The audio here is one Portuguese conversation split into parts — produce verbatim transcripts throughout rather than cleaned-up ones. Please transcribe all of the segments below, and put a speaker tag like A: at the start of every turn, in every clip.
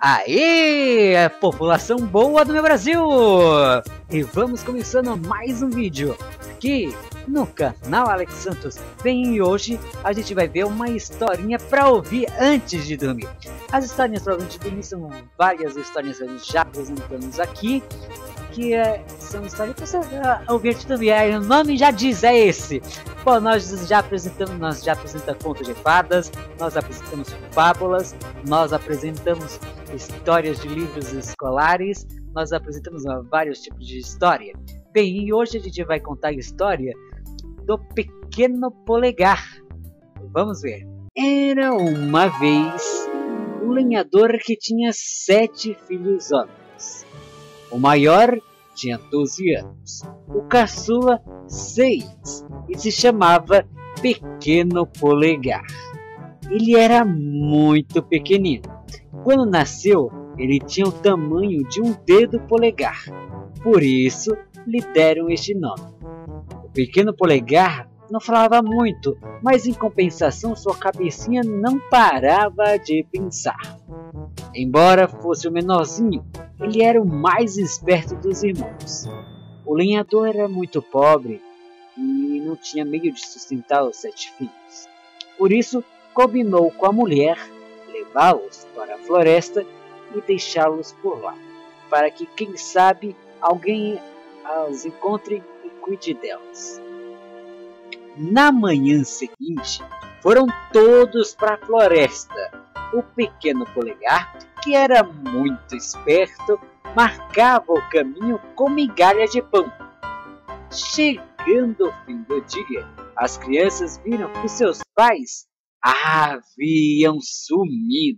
A: Aê, população boa do meu Brasil! E vamos começando mais um vídeo aqui no canal Alex Santos. Bem, e hoje a gente vai ver uma historinha para ouvir antes de dormir. As historinhas para ouvir antes de dormir são várias historinhas que a gente já apresentamos aqui, que é, são histórias para você ouvir antes de dormir. Aí, o nome já diz, é esse. Bom, nós já apresentamos, nós já apresentamos contos de fadas, nós apresentamos fábulas, nós apresentamos histórias de livros escolares, nós apresentamos vários tipos de história. Bem, e hoje a gente vai contar a história do Pequeno Polegar. Vamos ver. Era uma vez um lenhador que tinha sete filhos homens. O maior tinha doze anos, o caçula seis e se chamava Pequeno Polegar. Ele era muito pequenino. Quando nasceu, ele tinha o tamanho de um dedo polegar, por isso lhe deram este nome. O Pequeno Polegar não falava muito, mas em compensação sua cabecinha não parava de pensar. Embora fosse o menorzinho, ele era o mais esperto dos irmãos. O lenhador era muito pobre e não tinha meio de sustentar os sete filhos. Por isso, combinou com a mulher levá-los para a floresta e deixá-los por lá, para que, quem sabe, alguém as encontre e cuide delas. Na manhã seguinte, foram todos para a floresta. O Pequeno Polegar, que era muito esperto, marcava o caminho com migalhas de pão. Chegando ao fim do dia, as crianças viram que seus pais haviam sumido.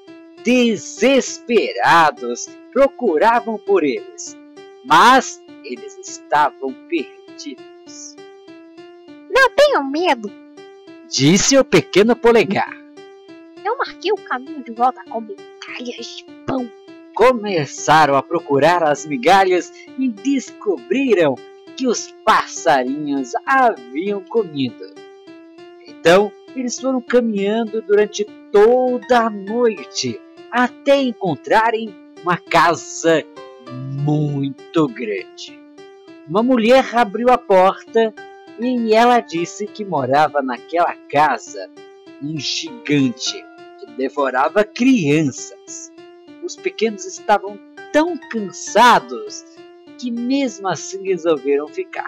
A: Desesperados, procuravam por eles, mas eles estavam perdidos.
B: Não tenham medo,
A: disse o Pequeno Polegar.
B: Eu marquei o caminho de volta com migalhas de pão.
A: Começaram a procurar as migalhas e descobriram que os passarinhos haviam comido. Então, eles foram caminhando durante toda a noite até encontrarem uma casa muito grande. Uma mulher abriu a porta e ela disse que morava naquela casa um gigante que devorava crianças. Os pequenos estavam tão cansados que mesmo assim resolveram ficar.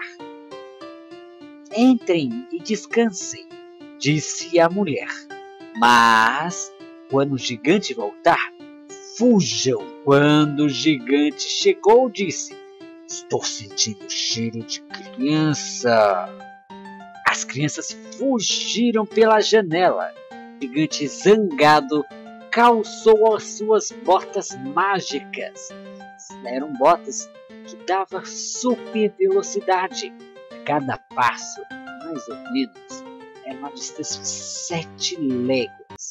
A: Entrem e descansem, disse a mulher. Mas quando o gigante voltar, fujam. Quando o gigante chegou, disse: estou sentindo cheiro de criança. As crianças fugiram pela janela. O gigante, zangado, calçou as suas botas mágicas. Eram botas que davam super velocidade. Cada passo, mais ou menos, era uma distância de sete léguas.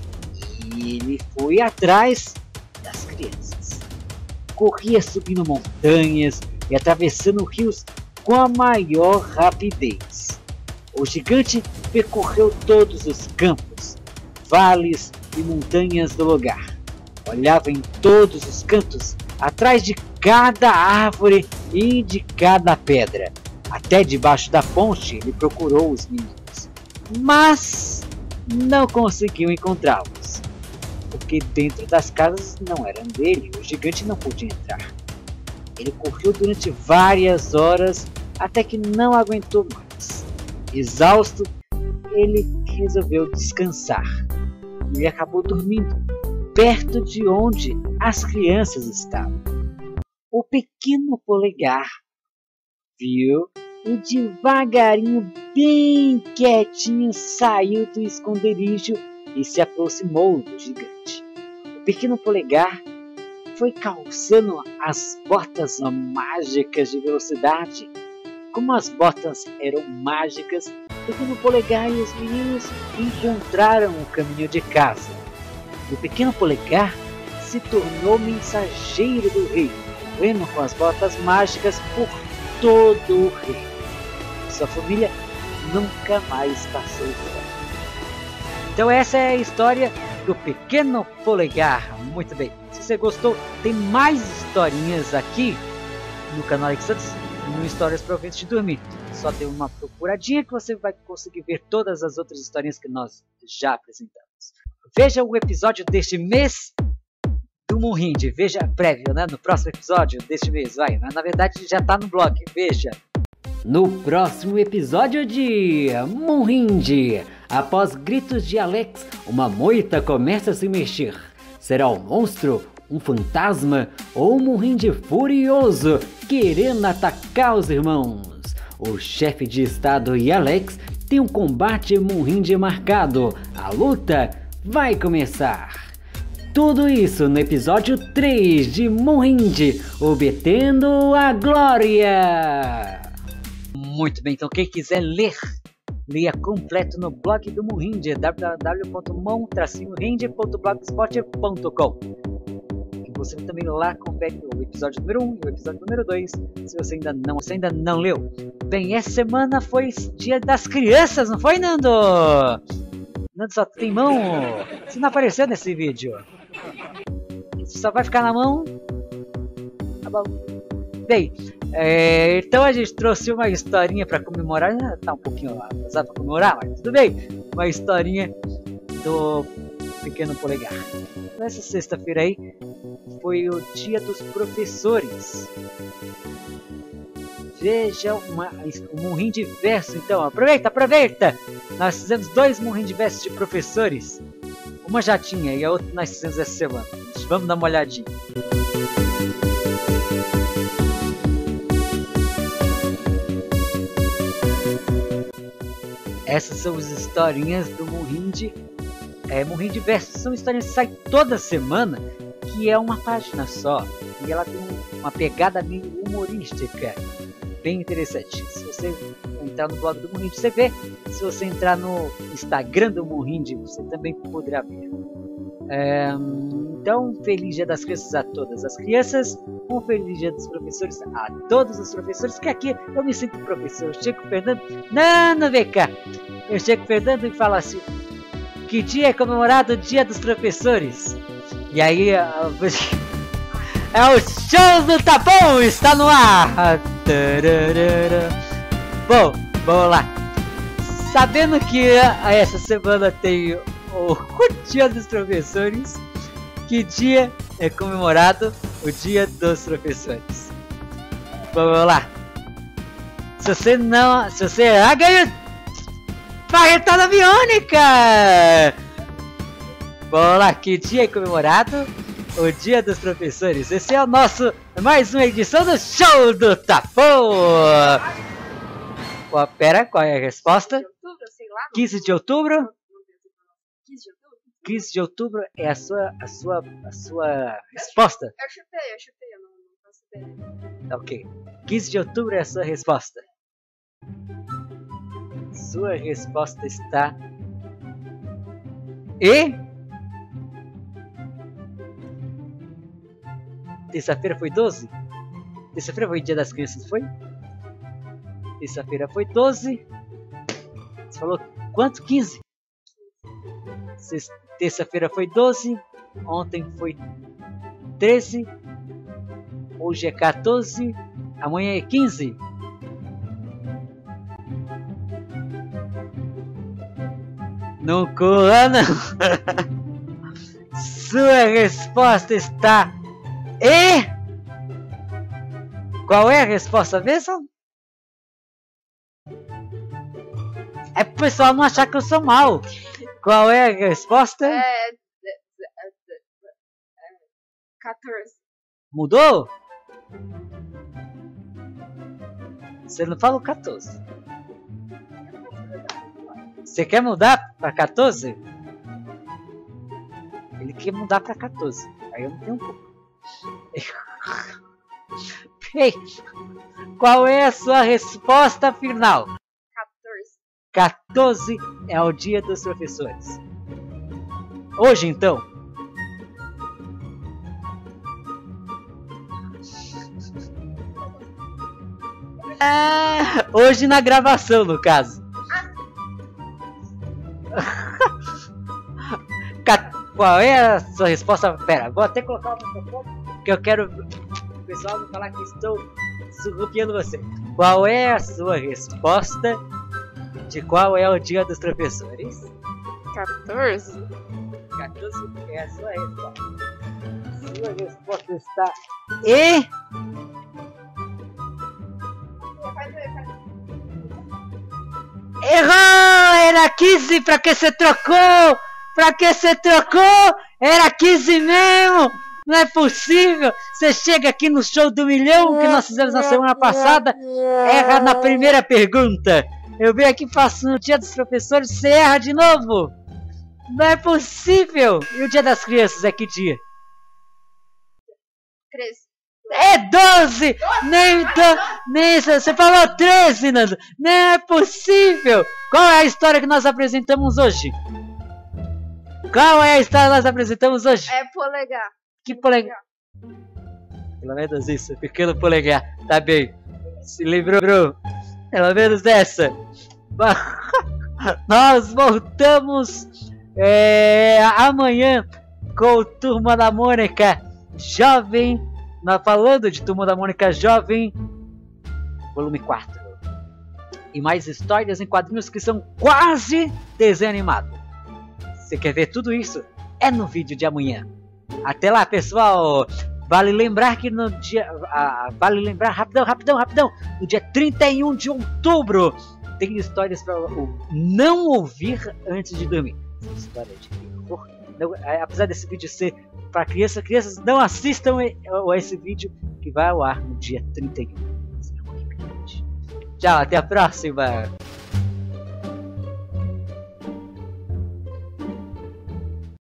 A: E ele foi atrás das crianças. Corria subindo montanhas e atravessando rios com a maior rapidez. O gigante percorreu todos os campos, vales e montanhas do lugar. Olhava em todos os cantos, atrás de cada árvore e de cada pedra. Até debaixo da ponte ele procurou os meninos, mas não conseguiu encontrá-los, porque dentro das casas não eram dele, o gigante não podia entrar. Ele correu durante várias horas até que não aguentou mais. Exausto, ele resolveu descansar e acabou dormindo perto de onde as crianças estavam. O Pequeno Polegar viu e devagarinho, bem quietinho, saiu do esconderijo e se aproximou do gigante. O Pequeno Polegar foi calçando as botas mágicas de velocidade. Como as botas eram mágicas, o Pequeno Polegar e os meninos encontraram o caminho de casa. O Pequeno Polegar se tornou mensageiro do rei, correndo com as botas mágicas por todo o reino. Sua família nunca mais passou fome. Então essa é a história do Pequeno Polegar. Muito bem. Se você gostou, tem mais historinhas aqui no canal Alex Santos, no Histórias para Ouvintes de Dormir. Só dê uma procuradinha que você vai conseguir ver todas as outras historinhas que nós já apresentamos. Veja o episódio deste mês do Moonhinde. Veja prévio, né? No próximo episódio deste mês, vai. Na verdade já está no blog, veja. No próximo episódio de Moonhinde, após gritos de Alex, uma moita começa a se mexer. Será um monstro, um fantasma ou um Moonhinde furioso querendo atacar os irmãos? O chefe de estado e Alex têm um combate Moonhinde marcado. A luta vai começar. Tudo isso no episódio três de Moonhinde, obtendo a glória. Muito bem, então quem quiser ler, leia completo no blog do Moonhinde, w w w ponto mon traço hinde ponto blogspot ponto com. E você também lá confere o episódio número um e o episódio número dois, se você ainda não, você ainda não leu. Bem, essa semana foi dia das crianças, não foi, Nando? Nando só tem mão, você não apareceu nesse vídeo. Você só vai ficar na mão. Tá bom. Bem, é, então a gente trouxe uma historinha para comemorar, tá um pouquinho atrasado para comemorar, mas tudo bem. Uma historinha do Pequeno Polegar. Nessa sexta-feira aí foi o dia dos professores. Veja uma, um Moonhinde verso, então aproveita, aproveita! Nós fizemos dois Moonhinde versos de professores. Uma já tinha e a outra nós fizemos essa semana. Vamos dar uma olhadinha. Essas são as historinhas do Moonhinde, é, Moonhinde Verso. São historinhas que saem toda semana, que é uma página só. E ela tem uma pegada meio humorística, bem interessante. Se você entrar no blog do Moonhinde, você vê. Se você entrar no Instagram do Moonhinde, você também poderá ver. É, então, feliz dia das crianças a todas as crianças. Um feliz dia dos professores a todos os professores. Que aqui eu me sinto professor. Eu chego Fernando. Não, não vem cá. Eu chego Fernando e falo assim: que dia é comemorado o dia dos professores? E aí é o show do Tapão está no ar. Bom, vamos lá. Sabendo que essa semana tem o dia dos professores, que dia é comemorado o dia dos professores? Vamos lá. Se você não, se você ah, ganha barretada aviônica. Vamos lá, que dia é comemorado o dia dos professores? Esse é o nosso mais uma edição do Show do Tapão. Qual, pera, qual é a resposta? quinze de outubro? quinze de outubro é a sua, a sua, a sua resposta?
B: Eu chutei, eu chutei, eu não, não faço ideia.
A: Ok. quinze de outubro é a sua resposta. Sua resposta está... E... Terça-feira foi doze? Terça-feira foi dia das crianças, foi? Terça-feira foi doze. Você falou quanto? quinze? Terça-feira foi doze. Ontem foi treze. Hoje é quatorze. Amanhã é quinze. Não corra, não. Sua resposta está... E... Qual é a resposta mesmo? É pro pessoal não achar que eu sou mal. Qual é a resposta?
B: É... quatorze.
A: Mudou? Você não falou quatorze. Você quer mudar para quatorze? Ele quer mudar para quatorze. Aí eu não tenho culpa. Ei, qual é a sua resposta final?
B: quatorze.
A: quatorze é o dia dos professores. Hoje, então. Ah, hoje na gravação, no caso. Qual é a sua resposta? Pera, vou até colocar o microfone, que eu quero o pessoal não falar que estou surrupiando você. Qual é a sua resposta de qual é o dia dos professores?
B: quatorze.
A: quatorze é a sua resposta. Sua resposta está E. Errou! Era quinze, pra que você trocou? Pra que você trocou? Era quinze mesmo! Não é possível! Você chega aqui no show do milhão que nós fizemos na semana passada, erra na primeira pergunta. Eu venho aqui, faço no dia dos professores, você erra de novo! Não é possível! E o dia das crianças é que dia?
B: treze.
A: É doze! Nem, do, nem isso, você falou treze, Nando! Não é possível! Qual é a história que nós apresentamos hoje? Qual é a história que nós apresentamos hoje?
B: É polegar.
A: Que polegar? Pelo menos isso, pequeno polegar. Tá bem. Se lembrou? Pelo menos essa. Nós voltamos é, amanhã com o Turma da Mônica Jovem. Nós falando de Turma da Mônica Jovem, volume quatro. E mais histórias em quadrinhos que são quase desenho animado. Você quer ver tudo isso? É no vídeo de amanhã. Até lá, pessoal. Vale lembrar que no dia... Ah, vale lembrar, rapidão, rapidão, rapidão. No dia trinta e um de outubro tem histórias para não ouvir antes de dormir. História de terror. Não, apesar desse vídeo ser para crianças, crianças não assistam a esse vídeo que vai ao ar no dia trinta e um. Tchau, até a próxima.